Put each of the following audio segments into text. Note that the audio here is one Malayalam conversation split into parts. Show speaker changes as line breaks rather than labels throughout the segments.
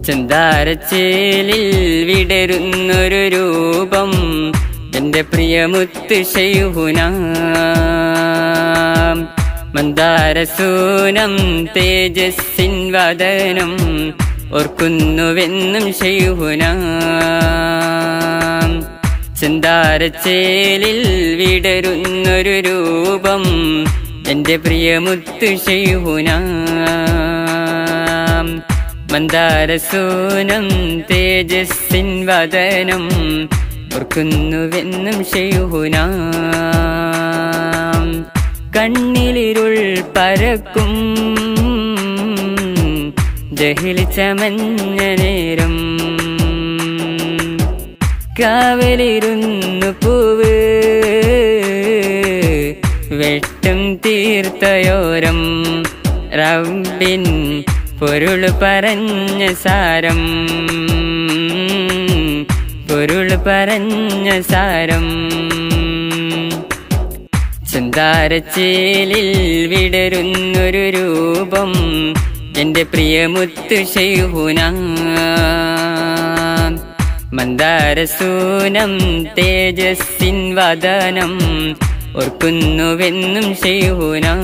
ചന്ദാരച്ചേലിൽ വിടരുന്നൊരു രൂപം എൻ്റെ പ്രിയമുത്ത് ശൈഖുനാ മന്ദാരസൂനം തേജസ്സിൻ വദനം ഓർക്കുന്നുവെന്നും ശൈഖുനാ ചന്ദാരച്ചേലിൽ വിടരുന്നൊരു രൂപം എൻ്റെ പ്രിയമുത്ത് ശൈഖുനാ മന്ദാരസൂനം തേജസ്സിൻ വദനം ഓർക്കുന്നുവെന്നും ശൈഖുനാ കണ്ണിലിരുൾ പരക്കും ജഹിൽ ചമഞ്ഞ നേരം കാവലിരുന്നു പൂവ് വെട്ടും തീർത്തയോരം റബ്ബിൻ പൊരുൾ പറഞ്ഞ സാരം പൊരുൾ പറഞ്ഞ സാരം ചന്ദാരച്ചേലിൽ വിടരുന്നൊരു രൂപം എൻ്റെ പ്രിയമുത്ത് ശൈഖുനാ മന്ദാരസൂനം തേജസ്സിൻ വദനം ഓർക്കുന്നുവെന്നും ശൈഖുനാ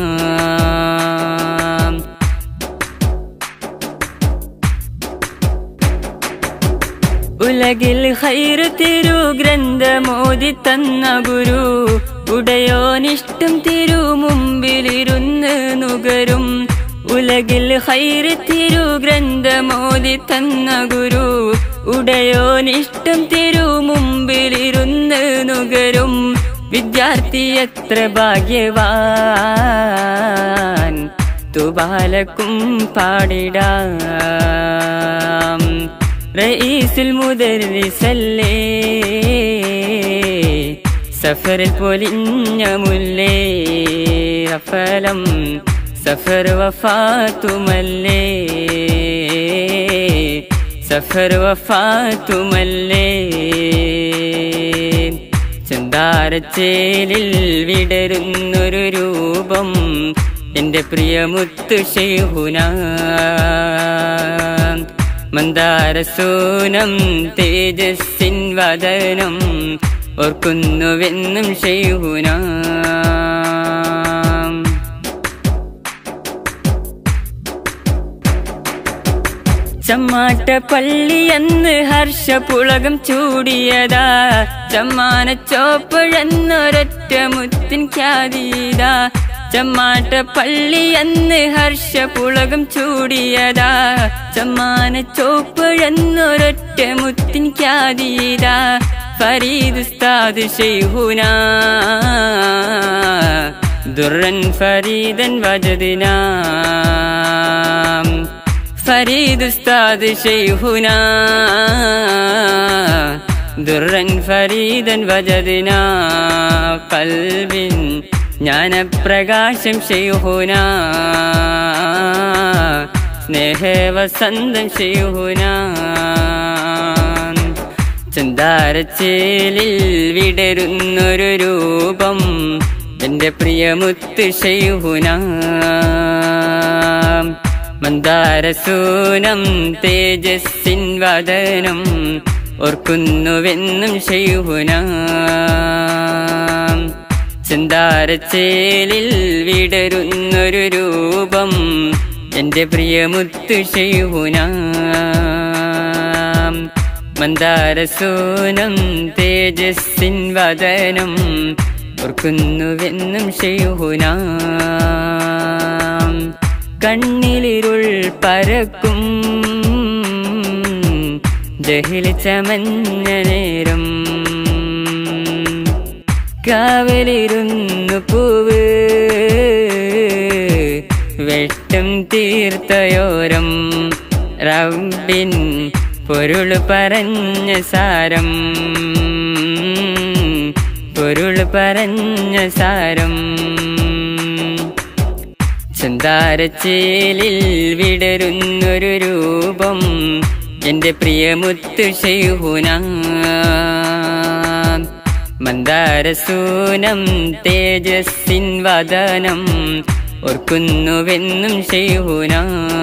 ഉലകിൽ ഖൈർ തിരുഗ്രന്ഥമോദി തന്ന ഗുരു ഉടയോനിഷ്ടം തിരു മുമ്പിലിരുന്ന് നുകരും ഉലകിൽ ഖൈർ തിരുഗ്രന്ഥമോദി തന്ന ഗുരു ഉടയോനിഷ്ടം തിരു മുമ്പിലിരുന്ന് നുകരും വിദ്യാർത്ഥി എത്ര ഭാഗ്യവാൻ തുബാലക്കും പാടിടാം റഈസുൽ മുദർരിസല്ലേ സഫറിൽ പൊലിഞ്ഞ മുല്ലേ അഫലം സഫർ വഫാത്തുമല്ലേ സഫർ വഫാത്തുമല്ലേ ചന്ദാരച്ചേലിൽ വിടരുന്നൊരു രൂപം എൻ്റെ പ്രിയമുത്ത് ശൈഖുനാ മന്ദാരസൂനം തേജസ്സിൻ വദനം ഓർക്കുന്നുവെന്നും ശൈഖുനാ ചമ്മാട്ടപ്പള്ളിയെന്ന് ഹർഷപുളകം ചൂടിയതാ ചമ്മാനച്ചോപ്പഴന്നൊരൊറ്റ മുത്തിൻ ഖ്യാതിതാ ചമ്മാട്ടപ്പള്ളിയെന്ന് ഹർഷപുളകം ചൂടിയതാ ചമ്മാനച്ചോപ്പഴന്നൊരൊറ്റ മുത്തിൻ ഖ്യാതിതാ ഫരീദ് ഉസ്താദ് ശൈഖുനാ ദുർറൻ ഫരീദൻ വജദ്നാ ഫരീദ് ഉസ്താദ് ശൈഖുനാ ദുർറൻ ഫരീദൻ വജദ്നാ ഖൽബിൻ ജ്ഞാനപ്രകാശം ശൈഖുനാ സ്നേഹവസന്തം ശൈഖുനാ ചന്ദാരച്ചേലിൽ വിടരുന്നൊരു രൂപം എൻ്റെ പ്രിയമുത്ത് ശൈഖുനാ മന്ദാരസൂനം തേജസ്സിൻ വദനം ഓർക്കുന്നുവെന്നും ശൈഖുനാ ചന്ദാരച്ചേലിൽ വിടരുന്നൊരു രൂപം എൻ്റെ പ്രിയമുത്ത് ശൈഖുനാ മന്ദാരസൂനം തേജസ്സിൻ വദനം ഓർക്കുന്നുവെന്നും ശൈഖുനാ കണ്ണിലിരുൾ പരക്കും ജഹിൽ ചമഞ്ഞ നേരം കാവലിരുന്നു പൂവ് വെട്ടും തീർത്തയോരം റബ്ബിൻ പൊരുൾ പറഞ്ഞ സാരം പൊരുൾ പറഞ്ഞ സാരം ചന്ദാരച്ചേലിൽ വിടരുന്നൊരു രൂപം എൻ്റെ പ്രിയമുത്ത് ശൈഖുനാ മന്ദാരസൂനം തേജസ്സിൻ വദനം ഓർക്കുന്നുവെന്നും ശൈഖുനാ